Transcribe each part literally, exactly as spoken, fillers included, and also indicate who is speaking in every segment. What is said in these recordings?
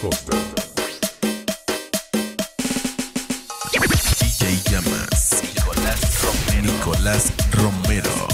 Speaker 1: Foster.
Speaker 2: D J Llamas, Nicolás Romero. Nicolás Romero.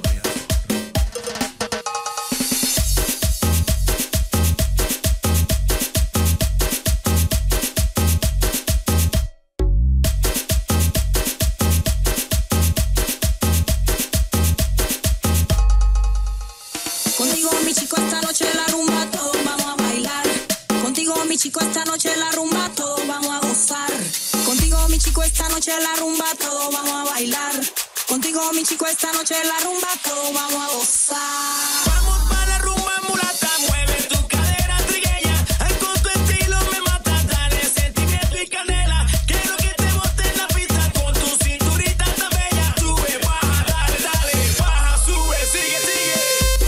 Speaker 3: Contigo mi chico esta noche la rumba, todos vamos a bailar. Contigo mi chico esta noche la rumba, todos vamos a gozar. Contigo mi chico esta noche la rumba, todos vamos a bailar. Contigo mi chico esta noche la rumba, todos vamos a gozar.
Speaker 4: Vamos para la rumba mulata, mueve tu cadera trigueña. Ay, con tu estilo me mata, dale sentimiento y canela. Quiero que te botes en la pista con tu cinturita tan bella. Sube, baja, dale, dale, baja, sube, sigue, sigue.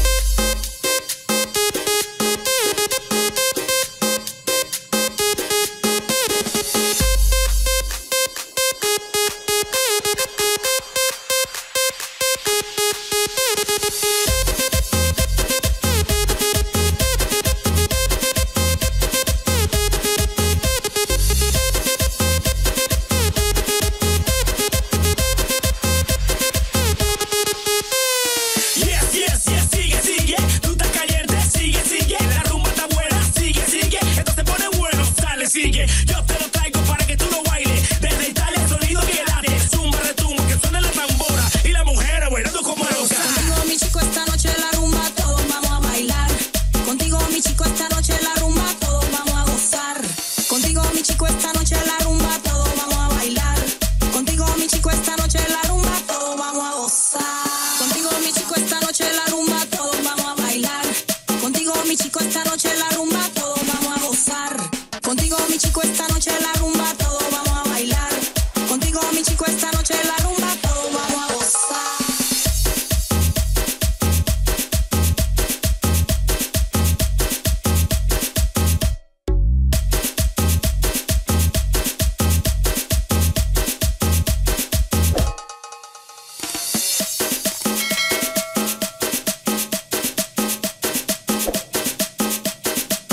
Speaker 4: Yes, yes, yes, sigue, sigue. Tú estás caliente, sigue, sigue. La rumba está buena, sigue, sigue. Esto se pone bueno, sale, sigue. Yo te lo traigo para que tú lo bailes. Desde Italia el sonido que late. Zumba, retumba, que suene la tambora. Y las mujeres bailando como locas.
Speaker 3: Contigo mi chico esta noche la rumba, todos vamos a bailar. Contigo mi chico esta noche la rumba, todos vamos a gozar. Contigo mi chico esta noche la rumba, todos vamos a bailar. Contigo mi chico esta noche la rumba, todos vamos a gozar. Contigo mi chico esta noche la rumba, todos vamos a bailar. Contigo mi chico esta noche la rumba, todos vamos a gozar. Contigo mi chico esta noche la rumba, todos vamos a bailar. Contigo mi chico esta noche la rumba, todos vamos a gozar.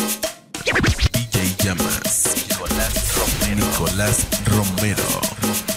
Speaker 2: D J Llamas, Nicolás Romero. Nicolás Romero.